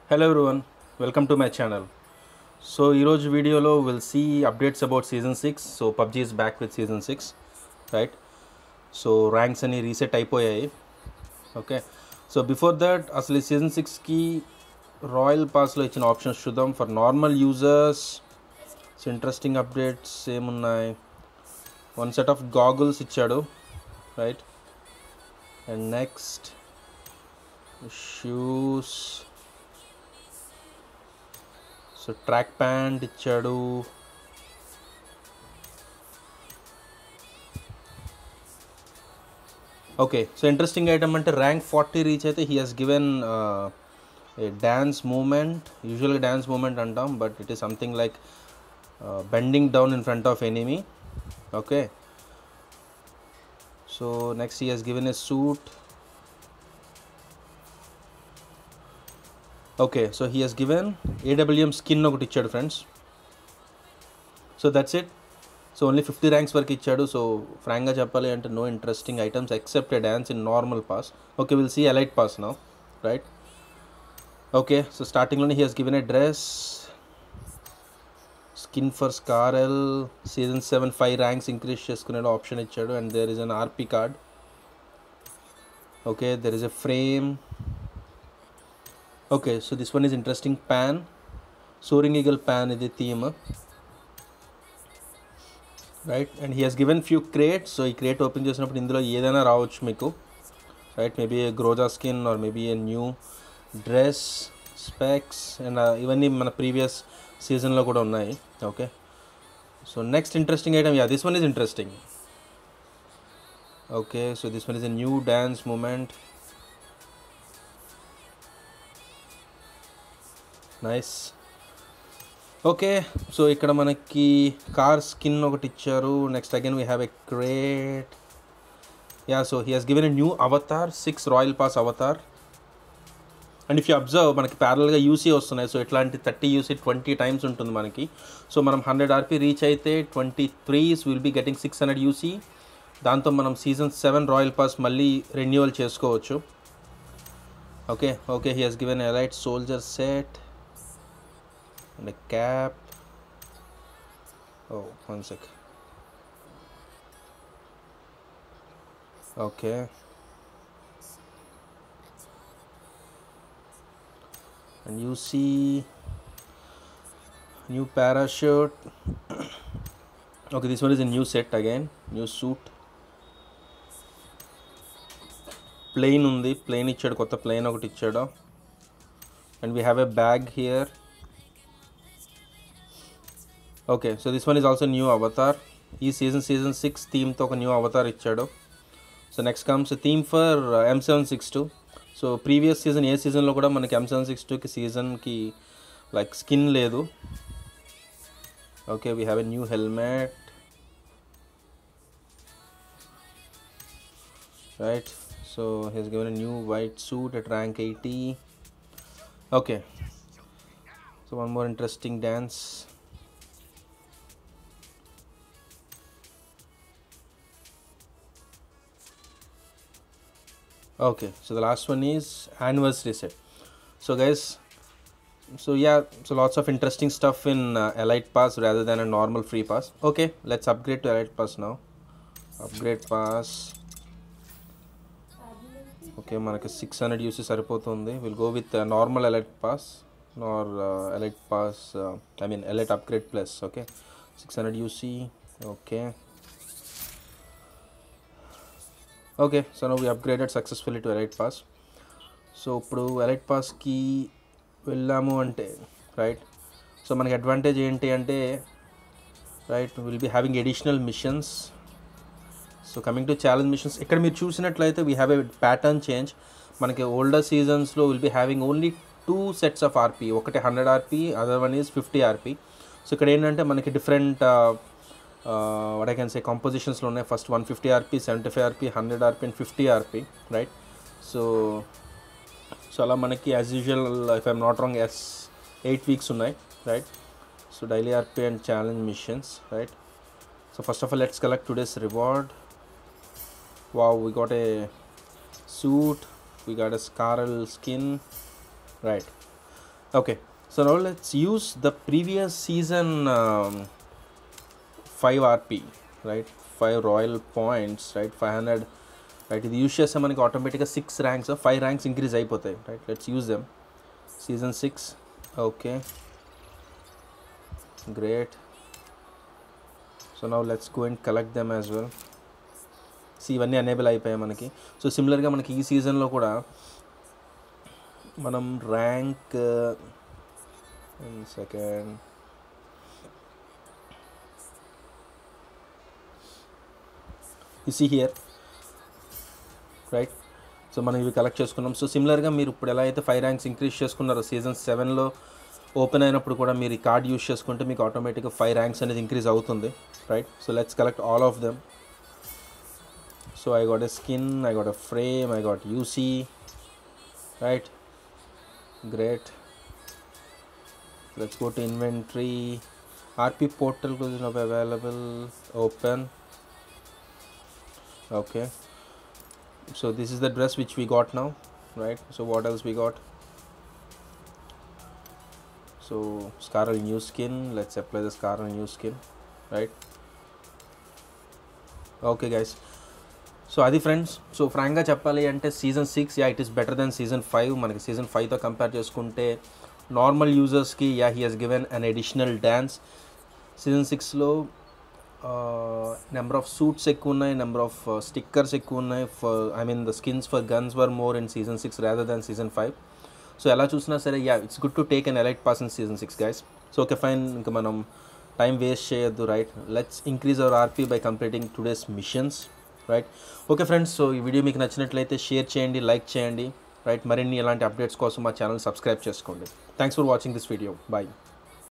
Hello everyone, welcome to my channel. So in video lo we'll see updates about season 6. So PUBG is back with season 6, right? So ranks ani reset అయిపోయాయి. Okay. So before that asli season 6 ki Royal Pass lo ఇచ్చిన options చూద్దాం for normal users. So interesting updates ఏమున్నాయి. One set of goggles ఇచ్చాడు, right? And next shoes. So track pant ఇచ్చాడు. Okay, so interesting item ante rank 40 reach అయితే he has given a dance movement. Usually dance movement antam, but it is something like bending down in front of enemy. Okay, so next he has given a suit. Okay, so he has given AWM skin ఒకటి ఇచ్చాడు friends. So that's it. So only 50 ranks వరకు ఇచ్చాడు. So ఫ్రాంక్గా చెప్పాలి అంటే no interesting items except a dance in normal pass. Okay, we'll see elite pass now, right? Okay, so starting లోనే he has given a dress, skin for Scarl, season 7 5 ranks increase చేసుకునే option ఇచ్చాడు, and there is an RP card. Okay, there is a frame. Okay, so this one is interesting pan, soaring eagle pan is the theme, right? And he has given few crates. So ఈ crate open చేసినప్పుడు ఇందులో ఏదైనా రావచ్చు మీకు, right? Maybe a groza skin or maybe a new dress, specs, and ఇవన్నీ మన previous సీజన్లో కూడా ఉన్నాయి. Okay, so next interesting item, yeah, this one is interesting. Okay, so this one is a new dance movement. Nice. Okay, so ఇక్కడ మనకి car skin ఒకటి ఇచ్చారు. Next again we have a crate. Yeah, so he has given a new avatar, 6 royal pass avatar. And if you observe మనకి ప్యారల్గా UC వస్తున్నాయి. So ఇట్లాంటి 30 UC 20 times ఉంటుంది మనకి. సో మనం 100 ఆర్పీ రీచ్ అయితే 23 విల్ బీ గెటింగ్ 600 యూసీ. దాంతో మనం సీజన్ 7 రాయల్ పాస్ మళ్ళీ రెన్యువల్ చేసుకోవచ్చు. Okay, okay, he has given elite soldier set and a cap. Oh, one sec. Okay, and you see new parachute. Okay, this one is a new set again, new suit. Plane undi, plane ichchadu, kotta plane okati ichchadu. And we have a bag here. Okay, so this one is also new avatar. ఈ season 6 థీమ్తో ఒక new avatar ఇచ్చాడు. So next comes theme for M762. So previous season ఏ సీజన్లో కూడా మనకి M762కి సీజన్కి లైక్ స్కిన్ లేదు. Okay, we have a new helmet, right? So he has given a new white suit at rank 80. Okay, so one more interesting dance. Okay, so the last one is anniversary set. So guys, so yeah, so lots of interesting stuff in elite pass rather than a normal free pass. Okay, let's upgrade to elite pass now. Upgrade pass. Okay, మనకి 600 UC సరిపోతుంది. We'll go with normal elite pass or elite pass, I mean elite upgrade plus. Okay, 600 UC. Okay, okay, so now we upgraded successfully to elite pass. So ఇప్పుడు elite పాస్కి వెళ్ళాము అంటే, right, so మనకి advantage ఏంటి అంటే, right, will be having additional missions. So coming to challenge missions, ఇక్కడ మీరు చూసినట్లయితే we have a pattern change. మనకి ఓల్డర్ సీజన్స్లో will be having only 2 sets of RP. ఒకటి 100 RP, other one is 50 RP. So ఇక్కడ ఏంటంటే మనకి different what I can say compositions lo unnai. First 150 rp, 75 rp, 100 rp and 50 rp, right? So ala manaki as usual, if I'm not wrong, 8 weeks unnai, right? So daily rp and challenge missions, right? So first of all, let's collect today's reward. Wow, we got a suit, we got a Scarl skin, right? Okay, so now let's use the previous season 5 RP, right? 5 royal points, right? 500, right? ఇది use చేస్తే మనకి ఆటోమేటిక్గా 6 ranks 5 ranks increase అయిపోతాయి, right? Let's use them. Season 6. Okay, great. So now let's go and collect them as well. So ఇవన్నీ enable అయిపోయాయి మనకి. So సిమిలర్గా మనకి ఈ సీజన్లో కూడా మనం rank second you see here, right? So మనం ఇవి కలెక్ట్ చేసుకున్నాం. సో సిమిలర్గా మీరు ఇప్పుడు ఎలా అయితే 5 ర్యాంక్స్ ఇంక్రీజ్ చేసుకున్నారో సీజన్ 7లో ఓపెన్ అయినప్పుడు కూడా మీరు ఈ కార్డ్ యూస్ చేసుకుంటే మీకు ఆటోమేటిక్గా 5 ర్యాంక్స్ అనేది ఇంక్రీజ్ అవుతుంది, right? So let's collect all of them. So I got a skin, I got a frame, I got UC, right? Great. Let's go to inventory. RP portal is now available. Open. Okay, so this is the dress which we got now, right? So what else we got? So Scarlet new skin. Let's apply the Scarlet new skin, right? Okay guys, so అది friends. So ఫ్రాంక్గా చెప్పాలి అంటే season 6 it is better then season 5. మనకి season 5తో compare చేసుకుంటే normal యూజర్స్కి he has given an additional dance. Season 6లో number of suits ఎక్కువ ఉన్నాయి, నెంబర్ ఆఫ్ స్టిక్కర్స్ ఎక్కువ ఉన్నాయి. The skins for guns were more in season 6 rather than season 5. So ఎలా చూసినా సరే it's good to take an elite pass in season 6 guys. So okay fine, ఇంకా మనం time waste చేయొద్దు, right? Let's increase our RP by completing today's missions, right? Okay friends, so ఈ video మీకు నచ్చినట్లయితే share చేయండి, లైక్ చేయండి, right? మరిన్ని ఇలాంటి అప్డేట్స్ కోసం మా ఛానల్ సబ్స్క్రైబ్ చేసుకోండి. Thanks for watching this video. Bye.